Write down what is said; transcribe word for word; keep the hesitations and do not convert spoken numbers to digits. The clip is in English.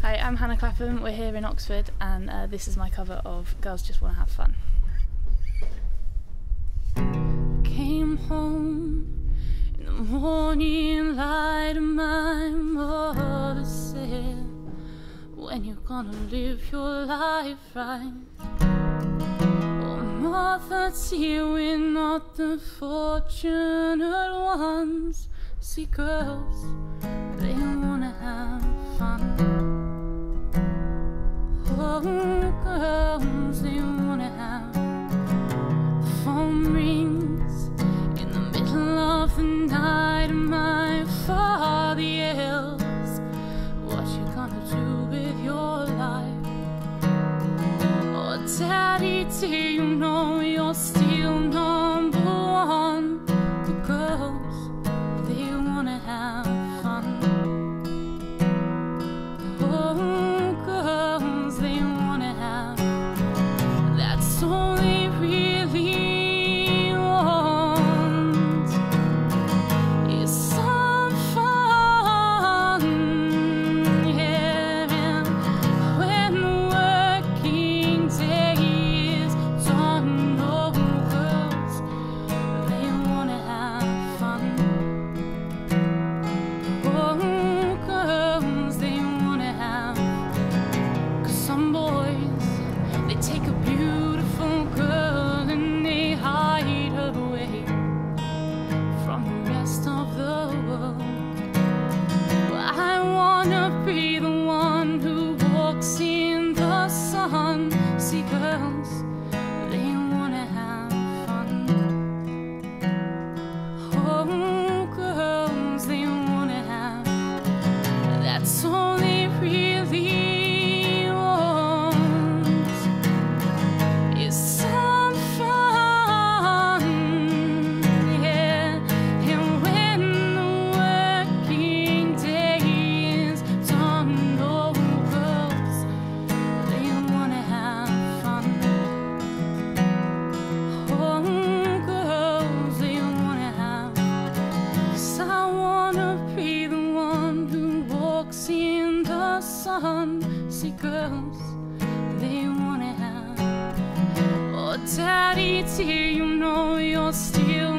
Hi, I'm Hannah Clapham. We're here in Oxford, and uh, this is my cover of Girls Just Wanna Have Fun. Came home in the morning light, and my mother said, when you gonna live your life right? Oh, Martha, dear, we're not the fortunate ones. See, girls, they wanna have fun. Oh, girls, they wanna have. The phone rings in the middle of the night, and my father yells, what you gonna do with your life? Oh, Daddy, do you know you're still number one? The girls, they wanna have fun. Oh, girls, they wanna have. That's all they really want, is some fun. Yeah, and when the working day is done, oh, girls, they wanna have fun. Oh, girls, they wanna have. 'Cause some boys, they take a beautiful girl and they hide her away from the rest of the world. Well, I wanna be the one who walks in the sun. See, girls, they wanna have fun. Oh, girls, they wanna have. That's all they really want, is some fun. Yeah, and when the working day is done, oh, girls, they wanna have fun. Oh, girls, they wanna have. 'Cause I wanna be the one who walks in the sun. See, girls, they wanna have. Oh, Daddy, dear, you know you're still